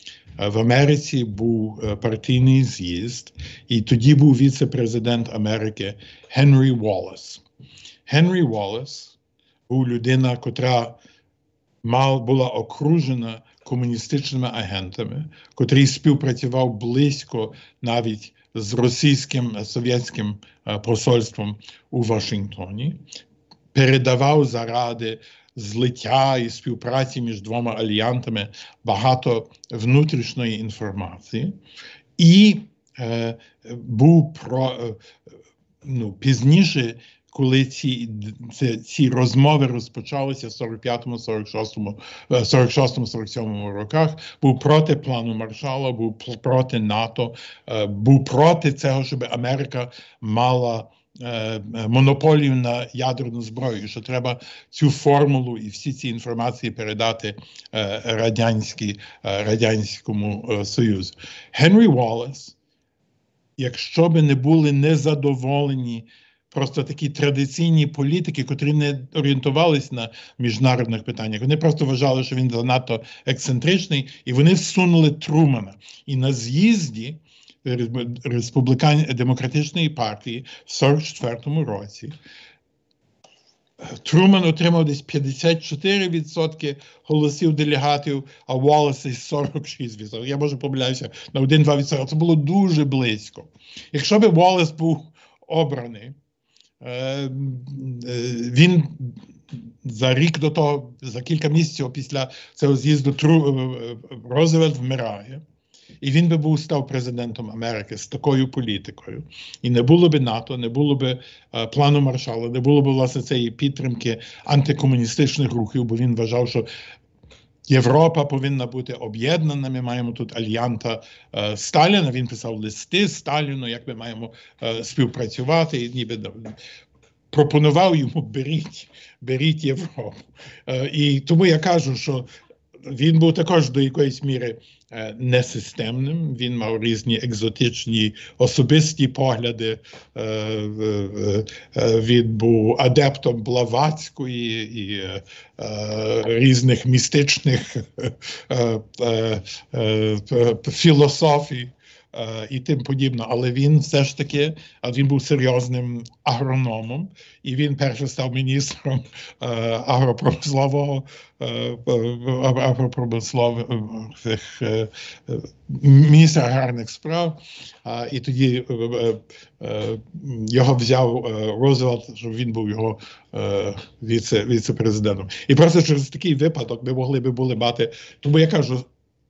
е, в Америці був е, партійний з'їзд, і тоді був віце-президент Америки Генрі Воллес. Генрі Воллес був людина, котра мав, була окружена комуністичними агентами, котрий співпрацював близько навіть з російським, совєтським посольством у Вашингтоні, передавав заради злиття і співпраці між двома альянтами багато внутрішньої інформації. І е, був про, е, ну, пізніше, коли ці, ці, ці розмови розпочалися в сорок п'ятому, сорок шостому, сорок шостому, сорок сьомому роках, був проти плану Маршалла, був проти НАТО, був проти цього, щоб Америка мала монополію на ядерну зброю, що треба цю формулу і всі ці інформації передати радянській, Радянському Союзу. Генрі Воллес, якщо би не були незадоволені просто такі традиційні політики, котрі не орієнтувалися на міжнародних питаннях. Вони просто вважали, що він занадто ексцентричний, і вони всунули Трумана. І на з'їзді Республікан... демократичної партії в сорок четвертому році Труман отримав десь п'ятдесят чотири відсотки голосів делегатів, а Уоллес – сорок шість відсотків. Я, може, помиляюся на один-два відсотки. Це було дуже близько. Якщо б Уоллес був обраний, він за рік до того, за кілька місяців після цього з'їзду Рузвельт вмирає. І він би був став президентом Америки з такою політикою. І не було б НАТО, не було б е, плану Маршалла, не було б, власне, цієї підтримки антикомуністичних рухів, бо він вважав, що Європа повинна бути об'єднана, ми маємо тут альянта е, Сталіна, він писав листи Сталіну, як ми маємо е, співпрацювати, і ніби пропонував йому беріть, беріть Європу. Е, і тому я кажу, що він був також до якоїсь міри е, несистемним, він мав різні екзотичні особисті погляди, е, е, е, він був адептом Блаватської і е, е, різних містичних е, е, е, е, філософій і тим подібне, але він все ж таки, він був серйозним агрономом, і він перше став міністром е, агропромислового е, агропромислових е, міністра аграрних справ, е, і тоді е, е, його взяв е, Рузвельт, щоб він був його е, віце, віце-президентом. І просто через такий випадок ми могли би були мати, тому я кажу,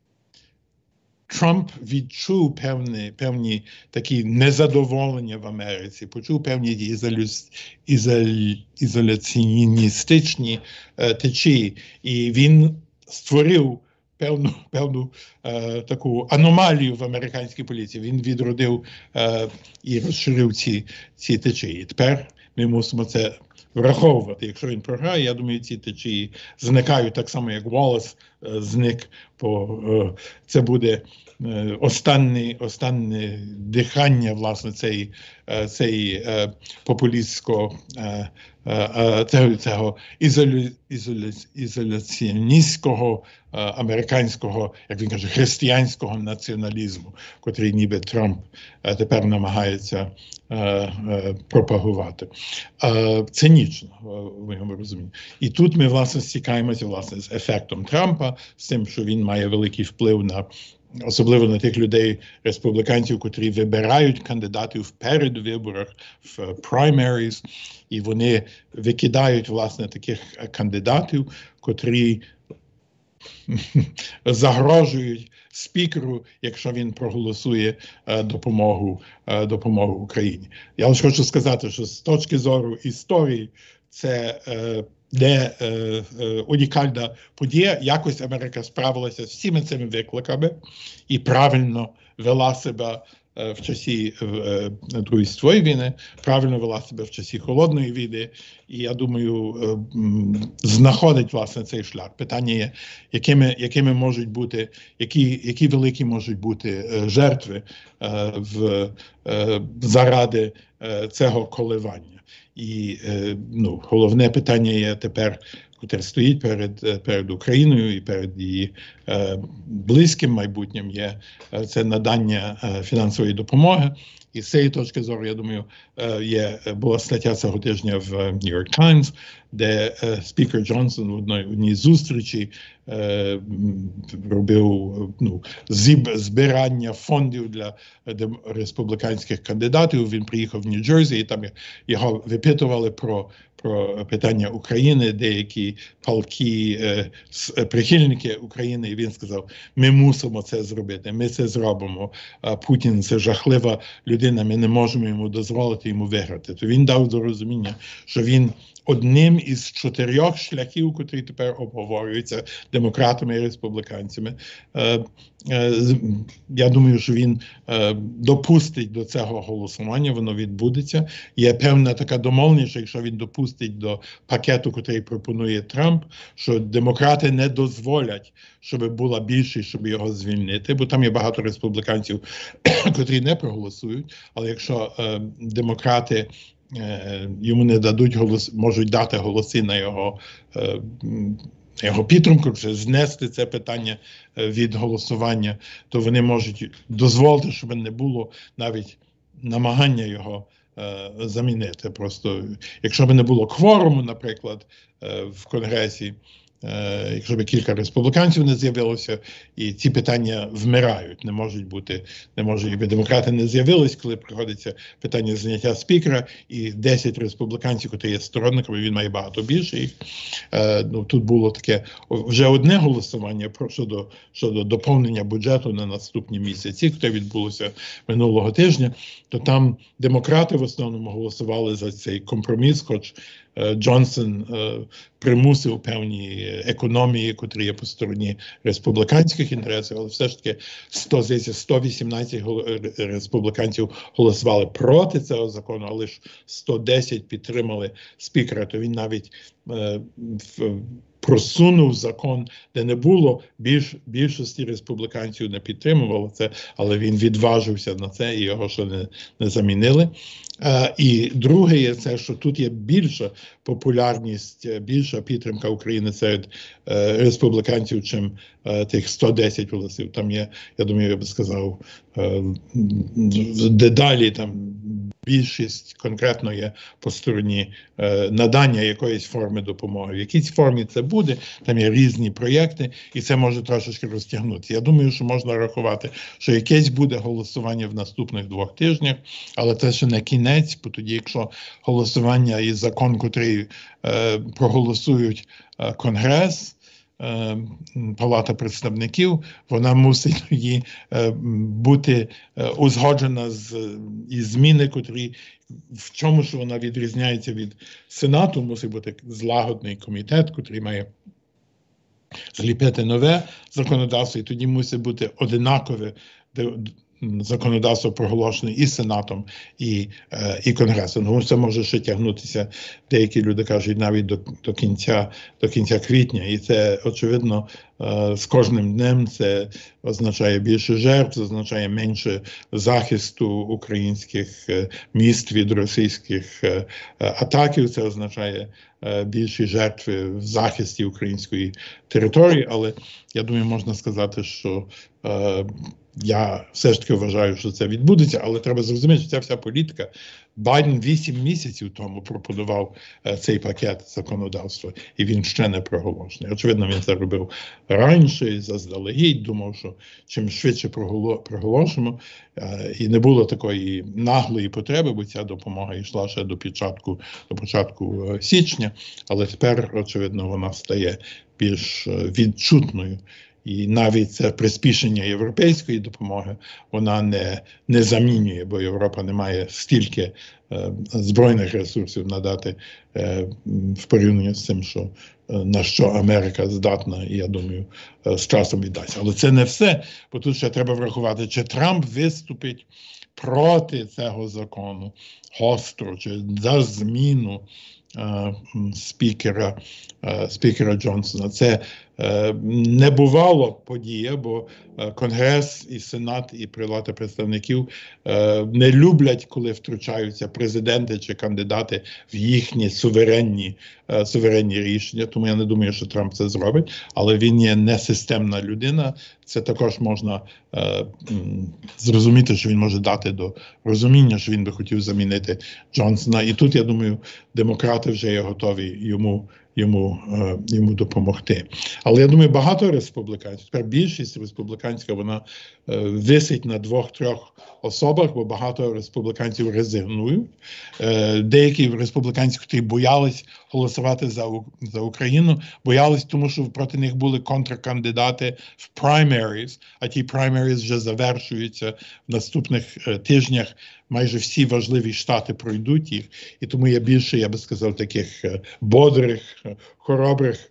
Трамп відчув певні, певні такі незадоволення в Америці, почув певні ізолю, ізоль, ізоляціоністичні е, течії, і він створив певну, певну е, таку аномалію в американській політиці. Він відродив е, і розширив ці, ці течії. Тепер ми мусимо це враховувати. Якщо він програє, я думаю, ці течії зникають так само, як Уоллес е, зник. По, е, це буде е, останнє, останнє дихання, власне, цієї, е, цієї е, популістського, е, е, цього, цього ізолю, ізолю, ізоляціоністського е, американського, як він каже, християнського націоналізму, котрий ніби Трамп е, тепер намагається е, е, пропагувати. Е, цинічно, в моєму розумінні. І тут ми, власне, стикаємося, власне, з ефектом Трампа, з тим, що він має великий вплив на, особливо на тих людей, республіканців, котрі вибирають кандидатів перед виборах, в primaries, і вони викидають, власне, таких кандидатів, котрі загрожують спікеру, якщо він проголосує е, допомогу, е, допомогу Україні. Я лише хочу сказати, що з точки зору історії це е, де е, е, унікальна подія, якось Америка справилася з всіми цими викликами і правильно вела себе е, в часі е, Другої світової війни, правильно вела себе в часі Холодної війни, і, я думаю, е, м, знаходить, власне, цей шлях. Питання є, якими, якими можуть бути, які, які великі можуть бути е, жертви е, в, е, заради е, цього коливання. І е, ну, головне питання є тепер, яке стоїть перед, перед Україною і перед її е, близьким майбутнім, є е, це надання е, фінансової допомоги. І з цієї точки зору, я думаю, е, є, була стаття цього тижня в New York Times, де е, спікер Джонсон в одній, одній зустрічі е, робив ну, зіб, збирання фондів для де, республіканських кандидатів. Він приїхав в Нью-Джерсі, і там його випитували про, про питання України, деякі палкі е, прихильники України, і він сказав, ми мусимо це зробити, ми це зробимо. А Путін – це жахлива людина, ми не можемо йому дозволити йому виграти. То він дав до розуміння, що він одним із чотирьох шляхів, котрі тепер обговорюються демократами і республіканцями. Е, е, я думаю, що він е, допустить до цього голосування, воно відбудеться. Є певна така домовленість, що якщо він допустить до пакету, котрий пропонує Трамп, що демократи не дозволять, щоб була більшість, щоб його звільнити, бо там є багато республіканців, котрі не проголосують, але якщо е, демократи йому не дадуть голос, можуть дати голоси на його, його підтримку, чи знести це питання від голосування, то вони можуть дозволити, щоб не було навіть намагання його замінити. Просто, якщо б не було кворуму, наприклад, в Конгресі, якщо б кілька республіканців не з'явилося, і ці питання вмирають, не можуть бути, не можуть, якби демократи не з'явились, коли приходиться питання зняття спікера, і десять республіканців, які є сторонниками, він має багато більше їх. Ну, тут було таке вже одне голосування про, щодо, щодо доповнення бюджету на наступні місяці, яке відбулося минулого тижня, то там демократи в основному голосували за цей компроміс, хоч Джонсон е, примусив певні економії, котрі є по стороні республіканських інтересів, але все ж таки сто, сто вісімнадцять республіканців голосували проти цього закону, але ж сто десять підтримали спікера, то він навіть е, в, просунув закон, де не було, більш, більшості республіканців не підтримували це, але він відважився на це і його ще не, не замінили. Uh, і друге є це, що тут є більша популярність, більша підтримка України серед uh, республіканців, чим uh, тих сто десять голосів. Там є, я думаю, я би сказав, uh, дедалі там більшість конкретно є по стороні uh, надання якоїсь форми допомоги. В якійсь формі це буде, там є різні проєкти, і це може трошечки розтягнутися. Я думаю, що можна рахувати, що якесь буде голосування в наступних двох тижнях, але це ще не кінець, бо тоді, якщо голосування і закон, котрий е, проголосують е, Конгрес, е, Палата представників, вона мусить тоді е, бути е, узгоджена з і зміни, котрі в чому ж вона відрізняється від Сенату, мусить бути злагодний комітет, котрий має зліпити нове законодавство, і тоді мусить бути одинакове законодавство проголошене і Сенатом, і, е, і Конгресом. Тому це може ще тягнутися, деякі люди кажуть, навіть до, до, кінця, до кінця квітня. І це, очевидно, е, з кожним днем це означає більше жертв, означає менше захисту українських е, міст від російських е, атаків, це означає е, більші жертви в захисті української території. Але я думаю, можна сказати, що е, я все ж таки вважаю, що це відбудеться, але треба зрозуміти, що ця вся політика. Байден вісім місяців тому пропонував е, цей пакет законодавства, і він ще не проголошений. Очевидно, він це робив раніше, заздалегідь, думав, що чим швидше проголошимо, е, і не було такої наглої потреби, бо ця допомога йшла ще до початку, до початку е, січня, але тепер, очевидно, вона стає більш е, відчутною. І навіть це приспішення європейської допомоги вона не, не замінює, бо Європа не має стільки е, збройних ресурсів надати е, в порівнянні з тим, що, е, на що Америка здатна, і, я думаю, е, з часом віддасть. Але це не все, бо тут ще треба врахувати, чи Трамп виступить проти цього закону гостро, чи за зміну е, спікера, е, спікера Джонсона. Це не бувало подія, бо Конгрес і Сенат і Палата представників не люблять, коли втручаються президенти чи кандидати в їхні суверенні, суверенні рішення. Тому я не думаю, що Трамп це зробить, але він є несистемна людина. Це також можна е, зрозуміти, що він може дати до розуміння, що він би хотів замінити Джонсона. І тут, я думаю, демократи вже є готові йому Йому, йому допомогти. Але я думаю, багато республіканців, тепер більшість республіканська, вона висить на двох-трьох особах, бо багато республіканців резигнують. Деякі республіканці, які боялись голосувати за, за Україну, боялись, тому що проти них були контркандидати в primaries, а ті primaries вже завершуються в наступних тижнях. Майже всі важливі штати пройдуть їх, і тому є більше, я би сказав, таких бодрих, хоробрих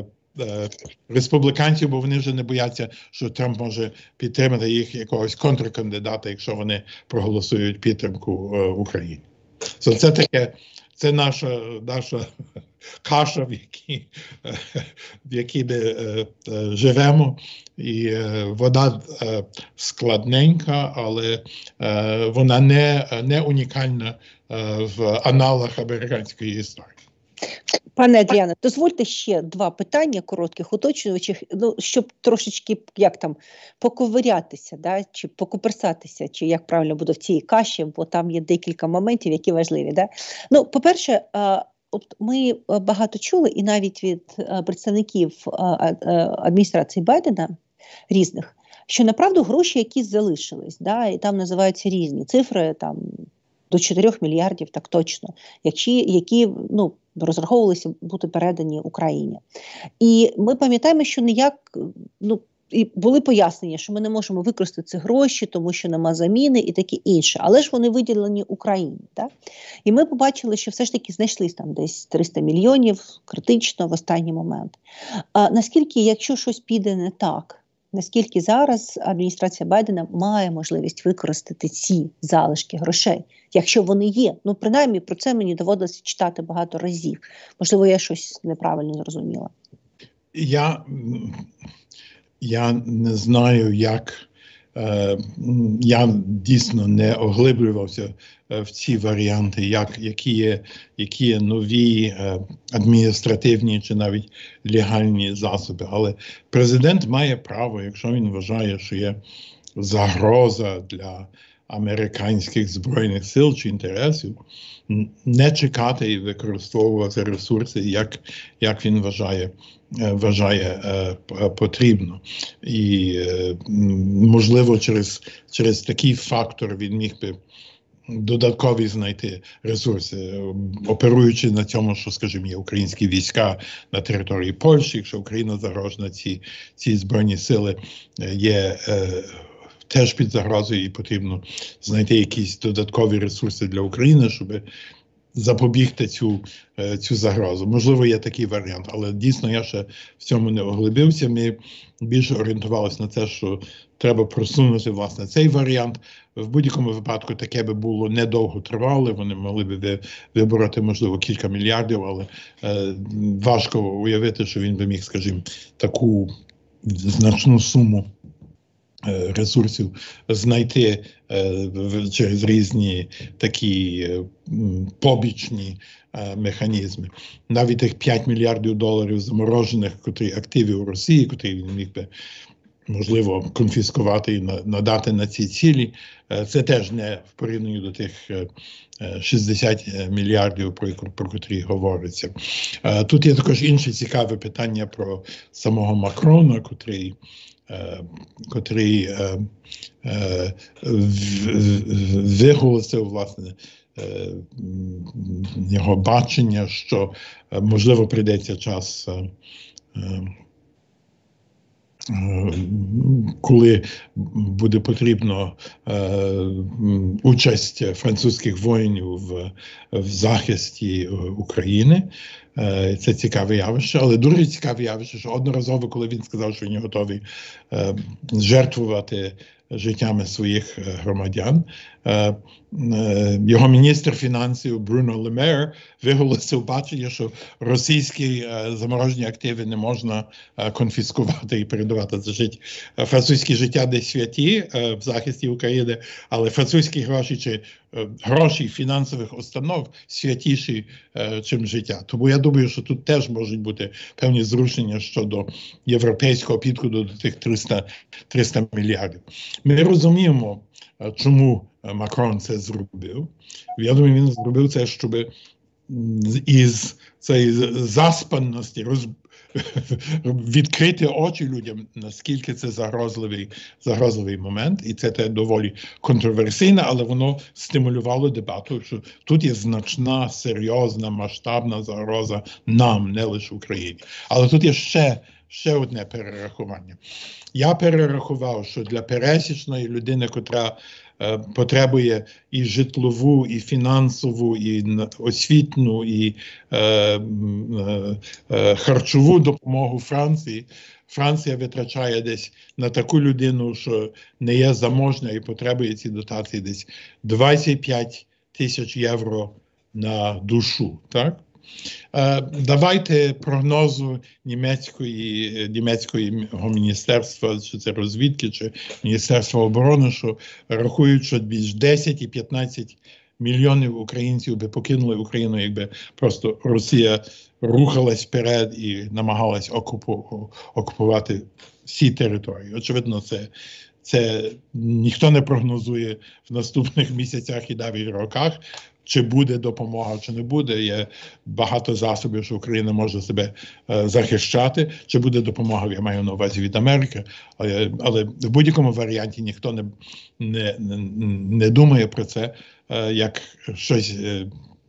республіканців, бо вони вже не бояться, що Трамп може підтримати їх якогось контркандидата, якщо вони проголосують підтримку Україні. So, це таке, це наша, наша каша, в якій, в якій ми е, е, живемо. І е, вона е, складненька, але е, вона не, не унікальна е, в аналах американської історії. Пане Адріане, дозвольте ще два питання коротких, уточнюючих, ну, щоб трошечки, як там, поковирятися, да, чи покуперсатися, чи як правильно буде в цій каші, бо там є декілька моментів, які важливі. Да? Ну, по-перше, от ми багато чули, і навіть від представників адміністрації Байдена різних, що, направду, гроші якісь залишились, да, і там називаються різні цифри, там, до чотирьох мільярдів, так точно, які, які ну, розраховувалися бути передані Україні. І ми пам'ятаємо, що ніяк, ну, і були пояснення, що ми не можемо використати ці гроші, тому що нема заміни і таке інше. Але ж вони виділені Україні. Так? І ми побачили, що все ж таки знайшлись там десь триста мільйонів, критично в останній момент. А наскільки, якщо щось піде не так, наскільки зараз адміністрація Байдена має можливість використати ці залишки грошей, якщо вони є? Ну, принаймні, про це мені доводилося читати багато разів. Можливо, я щось неправильно зрозуміла. Я, я не знаю, як... Е, я дійсно не оглиблювався в ці варіанти, як, які, є, які є нові е, адміністративні чи навіть легальні засоби. Але президент має право, якщо він вважає, що є загроза для американських збройних сил чи інтересів, не чекати і використовувати ресурси, як, як він вважає, вважає е, потрібно. І, е, можливо, через, через такий фактор він міг би додаткові знайти ресурси, оперуючи на цьому, що, скажімо, є українські війська на території Польщі, якщо Україна загрожена, ці, ці збройні сили є е, теж під загрозою, і потрібно знайти якісь додаткові ресурси для України, щоб запобігти цю, цю загрозу. Можливо, є такий варіант, але дійсно я ще в цьому не оглибився. Ми більше орієнтувалися на те, що треба просунути, власне, цей варіант. В будь-якому випадку таке би було недовго тривале, вони могли б вибороти, можливо, кілька мільярдів, але е, важко уявити, що він би міг, скажімо, таку значну суму ресурсів знайти е, через різні такі е, побічні е, механізми. Навіть тих п'ять мільярдів доларів заморожених, котрі активів у Росії, котрі він міг би, можливо, конфіскувати і надати на ці цілі, е, це теж не в порівнянні до тих е, шістдесят мільярдів, про, про котрі говориться. Е, тут є також інше цікаве питання про самого Макрона, котрий котрий е, е, виголосив, власне, е, його бачення, що, е, можливо, прийдеться час, е, е, коли буде потрібно е, участь французьких воїнів в, в захисті України. Це цікаве явище, але дуже цікаве явище, що одноразово, коли він сказав, що він готовий е, жертвувати життями своїх громадян, е, е, його міністр фінансів Бруно Ле Мер виголосив бачення, що російські е, заморожені активи не можна е, конфіскувати і передавати за життя. Французькі життя десь святі е, в захисті України, але французькі гроші чи е, гроші фінансових установ святіші, е, чим життя. Тому я думаю, що тут теж можуть бути певні зрушення щодо європейського підходу до тих триста мільярдів. Ми розуміємо, чому Макрон це зробив. Я думаю, він зробив це, щоб із цієї заспаності роз... відкрити очі людям, наскільки це загрозливий, загрозливий момент. І це те доволі контроверсійне, але воно стимулювало дебату, що тут є значна, серйозна, масштабна загроза нам, не лише Україні. Але тут є ще Ще одне перерахування. Я перерахував, що для пересічної людини, котра е, потребує і житлову, і фінансову, і освітну, і е, е, е, харчову допомогу Франції, Франція витрачає десь на таку людину, що не є заможна і потребує ці дотації, десь двадцять п'ять тисяч євро на душу, так? Давайте прогнозу німецької, німецького міністерства, чи це розвідки, чи Міністерства оборони, що рахують, що більш десять і п'ятнадцять мільйонів українців би покинули Україну, якби просто Росія рухалась вперед і намагалась окупу, окупувати всі території. Очевидно, це, це ніхто не прогнозує в наступних місяцях і навіть роках, чи буде допомога, чи не буде. Є багато засобів, що Україна може себе е, захищати. Чи буде допомога, я маю на увазі від Америки. Але, але в будь-якому варіанті ніхто не, не, не, не думає про це, е, як щось, е,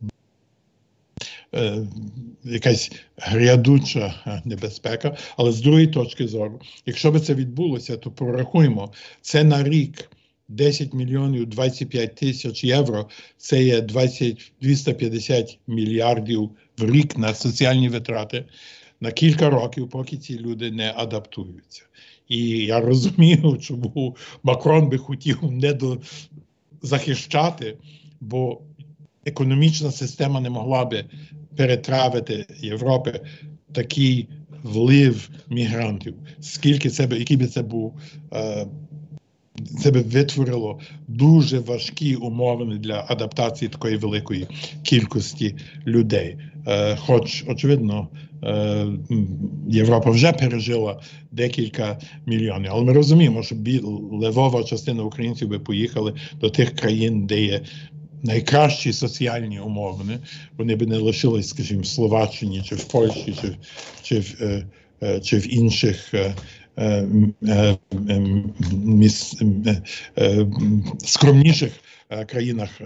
е, якась грядуча небезпека. Але з другої точки зору, якщо б це відбулося, то порахуємо, це на рік десять мільйонів двадцять п'ять тисяч євро, це є двадцять, двісті п'ятдесят мільярдів в рік на соціальні витрати на кілька років, поки ці люди не адаптуються. І я розумію, чому Макрон би хотів не до... захищати, бо економічна система не могла би перетравити Європи такий влив мігрантів. Скільки це би, який би це був е, це би витворило дуже важкі умови для адаптації такої великої кількості людей. Е, хоч, очевидно, е, Європа вже пережила декілька мільйонів. Але ми розуміємо, що левова частина українців би поїхали до тих країн, де є найкращі соціальні умови. Вони б не лишились, скажімо, в Словаччині, чи в Польщі, чи, чи, в, е, е, чи в інших е, скромніших країнах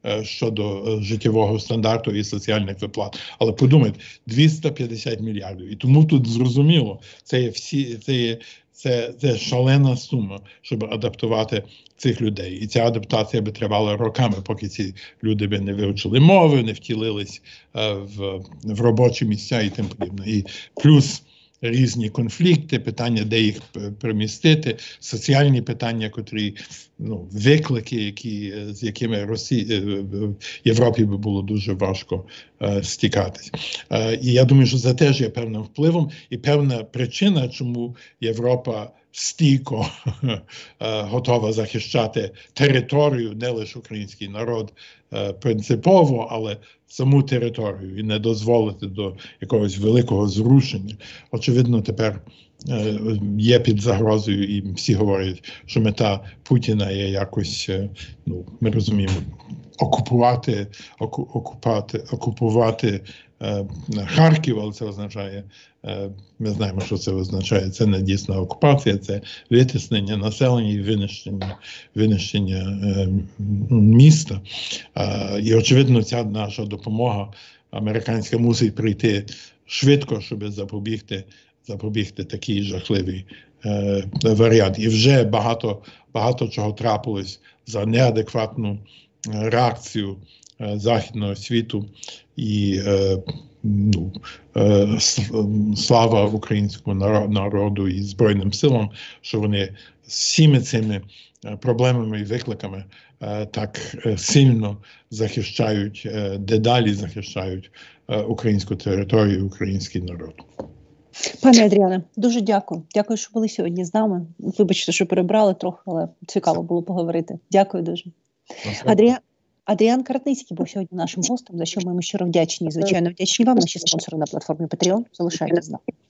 щодо життєвого стандарту і соціальних виплат. Але подумайте, двісті п'ятдесят мільярдів. І тому тут зрозуміло, це є всі, це є Це, це шалена сума, щоб адаптувати цих людей. І ця адаптація би тривала роками, поки ці люди би не вивчили мови, не втілились е, в, в робочі місця і тим подібне. І плюс різні конфлікти, питання, де їх примістити, соціальні питання, котрі, ну, виклики, які, з якими Росії, в Європі би було дуже важко е, стікатись. Е, і я думаю, що це теж є певним впливом і певна причина, чому Європа стійко е, готова захищати територію, не лише український народ е, принципово, але саму територію і не дозволити до якогось великого зрушення. Очевидно, тепер е, є під загрозою, і всі говорять, що мета Путіна є якось, е, ну, ми розуміємо, окупувати, оку, окупати, окупувати е, Харків, але це означає, е, ми знаємо, що це означає, це не дійсна окупація, це витіснення населення і винищення, винищення е, міста. Е, і, очевидно, ця наша допомога американська мусить прийти швидко, щоб запобігти, запобігти такий жахливий е, варіант. І вже багато, багато чого трапилось за неадекватну реакцію е, західного світу, і е, ну, е, слава українському народу і Збройним силам, що вони з всіми цими проблемами і викликами е, так е, сильно захищають, е, дедалі захищають е, українську територію, український народ. Пане Адріане, дуже дякую. Дякую, що були сьогодні з нами. Вибачте, що перебрали трохи, але цікаво було поговорити. Дякую дуже. Адріан, Адріан Каратницький був сьогодні нашим гостем, за що ми йому щиро вдячні. Звичайно, вдячні вам, наші спонсори на платформі Patreon. Залишайтесь з нами.